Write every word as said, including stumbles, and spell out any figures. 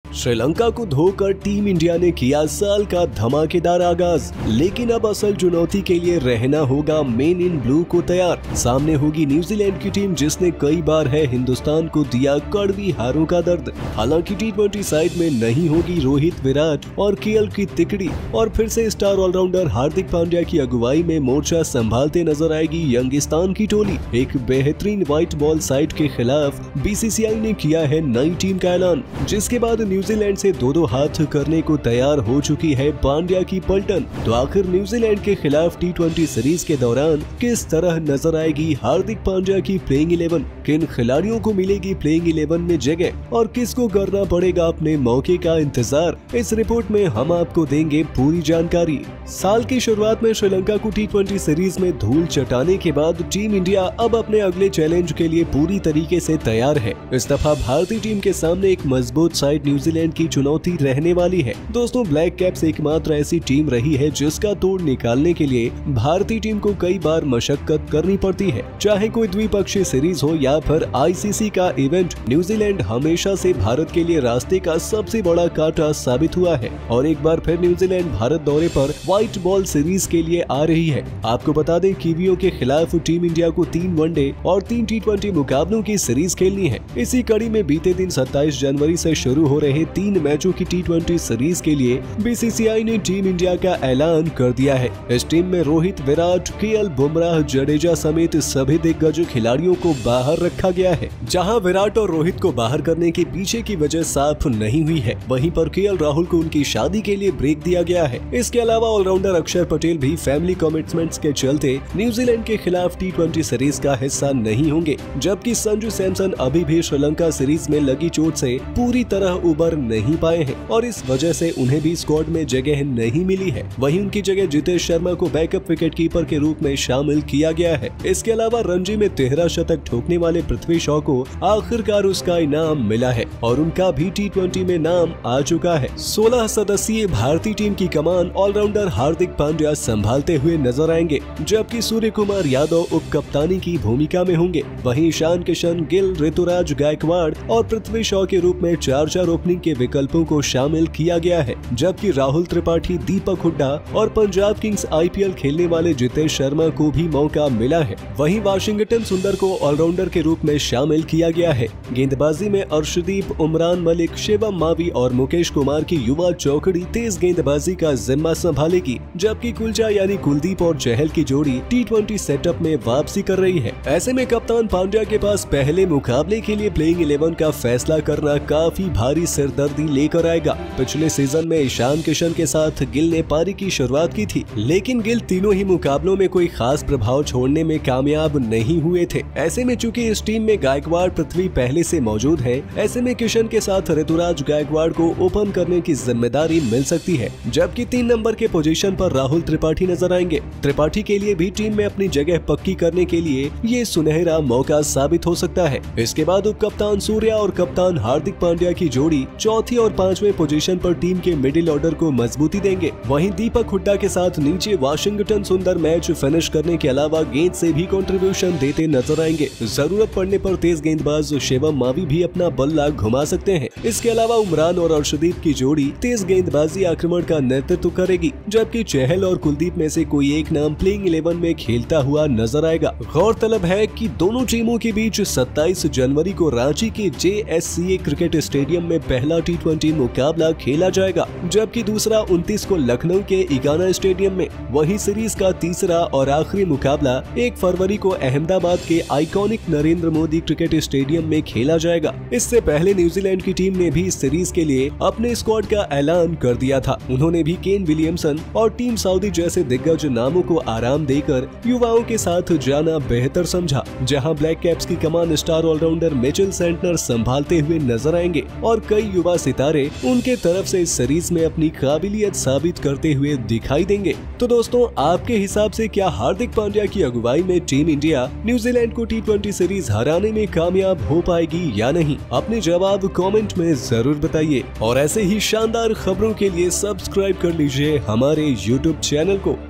श्रीलंका को धोकर team India ने किया साल का धमाकेदार आगाज, लेकिन अब असल चुनौती के लिए रहना होगा मेन इन ब्लू को तैयार। सामने होगी न्यूजीलैंड की टीम जिसने कई बार है हिंदुस्तान को दिया कड़वी हारों का दर्द। हालांकि टी ट्वेंटी साइड में नहीं होगी रोहित, विराट और केएल की तिकड़ी और फिर से स्टार ऑलराउंडर हार्दिक पांड्या की अगुवाई में मोर्चा संभालते नजर आएगी यंगिस्तान की टोली। एक बेहतरीन व्हाइट बॉल साइड के खिलाफ बीसीसीआई ने किया है नई टीम का ऐलान, जिसके बाद न्यूजीलैंड से दो दो हाथ करने को तैयार हो चुकी है पांड्या की पलटन। तो आखिर न्यूजीलैंड के खिलाफ टी ट्वेंटी सीरीज के दौरान किस तरह नजर आएगी हार्दिक पांड्या की प्लेइंग इलेवन, किन खिलाड़ियों को मिलेगी प्लेइंग इलेवन में जगह और किसको करना पड़ेगा अपने मौके का इंतजार, इस रिपोर्ट में हम आपको देंगे पूरी जानकारी। साल की शुरुआत में श्रीलंका को टी ट्वेंटी सीरीज में धूल चटाने के बाद टीम इंडिया अब अपने अगले चैलेंज के लिए पूरी तरीके से तैयार है। इस दफा भारतीय टीम के सामने एक मजबूत साइड न्यूजीलैंड की चुनौती रहने वाली है। दोस्तों, ब्लैक कैप्स एकमात्र ऐसी टीम रही है जिसका तोड़ निकालने के लिए भारतीय टीम को कई बार मशक्कत करनी पड़ती है, चाहे कोई द्विपक्षीय सीरीज हो या फिर आईसीसी का इवेंट। न्यूजीलैंड हमेशा से भारत के लिए रास्ते का सबसे बड़ा कांटा साबित हुआ है और एक बार फिर न्यूजीलैंड भारत दौरे पर व्हाइट बॉल सीरीज के लिए आ रही है। आपको बता दें, कीवियों के खिलाफ टीम इंडिया को तीन वनडे और तीन टी ट्वेंटी मुकाबलों की सीरीज खेलनी है। इसी कड़ी में बीते दिन सत्ताईस जनवरी से शुरू हो रहे तीन मैचों की टी ट्वेंटी सीरीज के लिए बीसीसीआई ने टीम इंडिया का ऐलान कर दिया है। इस टीम में रोहित, विराट, केएल, बुमराह, जडेजा समेत सभी दिग्गज खिलाड़ियों को बाहर रखा गया है। जहां विराट और रोहित को बाहर करने के पीछे की वजह साफ नहीं हुई है, वहीं पर केएल राहुल को उनकी शादी के लिए ब्रेक दिया गया है। इसके अलावा ऑलराउंडर अक्षर पटेल भी फैमिली कमिटमेंट्स के चलते न्यूजीलैंड के खिलाफ टी ट्वेंटी सीरीज का हिस्सा नहीं होंगे, जबकि संजू सैमसन अभी भी श्रीलंका सीरीज में लगी चोट से पूरी तरह उबर नहीं पाए हैं और इस वजह से उन्हें भी स्क्वाड में जगह नहीं मिली है। वहीं उनकी जगह जितेश शर्मा को बैकअप विकेट कीपर के रूप में शामिल किया गया है। इसके अलावा रणजी में तेरह शतक ठोकने वाले पृथ्वी शॉ को आखिरकार उसका इनाम मिला है और उनका भी टी ट्वेंटी में नाम आ चुका है। सोलह सदस्यीय भारतीय टीम की कमान ऑलराउंडर हार्दिक पांड्या संभालते हुए नजर आएंगे, जबकि सूर्य कुमार यादव उप कप्तानी की भूमिका में होंगे। वहीं ईशान किशन, गिल, ऋतुराज गायकवाड़ और पृथ्वी शॉ के रूप में चार चार ओपनिंग के विकल्पों को शामिल किया गया है, जबकि राहुल त्रिपाठी, दीपक हुड्डा और पंजाब किंग्स आईपीएल खेलने वाले जितेश शर्मा को भी मौका मिला है। वहीं वाशिंगटन सुंदर को ऑलराउंडर के रूप में शामिल किया गया है। गेंदबाजी में अर्शदीप, उमरान मलिक, शिवम मावी और मुकेश कुमार की युवा चौकड़ी तेज गेंदबाजी का जिम्मा संभालेगी, जबकि कुलचा यानी कुलदीप और चहल की जोड़ी टी ट्वेंटी सेटअप में वापसी कर रही है। ऐसे में कप्तान पांड्या के पास पहले मुकाबले के लिए प्लेइंग इलेवन का फैसला करना काफी भारी सिरदर्दी लेकर आएगा। पिछले सीजन में ईशान किशन के साथ गिल ने पारी की शुरुआत की थी, लेकिन गिल तीनों ही मुकाबलों में कोई खास प्रभाव छोड़ने में कामयाब नहीं हुए थे। ऐसे में चूंकि इस टीम में गायकवाड़, पृथ्वी पहले से मौजूद है, ऐसे में किशन के साथ ऋतुराज गायकवाड़ को ओपन करने की जिम्मेदारी मिल सकती है, जबकि तीन नंबर के पोजीशन पर राहुल त्रिपाठी नजर आएंगे। त्रिपाठी के लिए भी टीम में अपनी जगह पक्की करने के लिए ये सुनहरा मौका साबित हो सकता है। इसके बाद उप कप्तान सूर्या और कप्तान हार्दिक पांड्या की जोड़ी चौथी और पांचवें पोजीशन पर टीम के मिडिल ऑर्डर को मजबूती देंगे। वहीं दीपक हुड्डा के साथ नीचे वाशिंगटन सुंदर मैच फिनिश करने के अलावा गेंद से भी कंट्रीब्यूशन देते नजर आएंगे। जरूरत पड़ने पर तेज गेंदबाज शिवम मावी भी अपना बल्ला घुमा सकते हैं। इसके अलावा उमरान और अर्शदीप की जोड़ी तेज गेंदबाजी आक्रमण का नेतृत्व करेगी, जबकि चहल और कुलदीप में से कोई एक नाम प्लेइंग इलेवन में खेलता हुआ नजर आएगा। गौरतलब है कि दोनों टीमों के बीच सत्ताईस जनवरी को रांची के जेएससीए क्रिकेट स्टेडियम में पहला टी ट्वेंटी मुकाबला खेला जाएगा, जबकि दूसरा उनतीस को लखनऊ के इगाना स्टेडियम में। वहीं सीरीज का तीसरा और आखिरी मुकाबला एक फरवरी को अहमदाबाद के iconic Narendra Modi cricket stadium में खेला जाएगा। इससे पहले न्यूजीलैंड की टीम ने भी इस सीरीज के लिए अपने स्क्वाड का ऐलान कर दिया था। उन्होंने भी केन विलियमसन और टीम सऊदी जैसे दिग्गज नामों को आराम देकर युवाओं के साथ जाना बेहतर समझा, जहां ब्लैक कैप्स की कमान स्टार ऑलराउंडर मिचेल सेंटनर संभालते हुए नजर आएंगे और कई युवा सितारे उनके तरफ से इस सीरीज में अपनी काबिलियत साबित करते हुए दिखाई देंगे। तो दोस्तों, आपके हिसाब से क्या हार्दिक पांड्या की अगुवाई में टीम इंडिया न्यूजीलैंड को टी ट्वेंटी सीरीज हराने में कामयाब हो पाएगी या नहीं? अपने जवाब कमेंट में जरूर बताइए और ऐसे ही शानदार खबरों के लिए सब्सक्राइब कर लीजिए हमारे यूट्यूब चैनल को।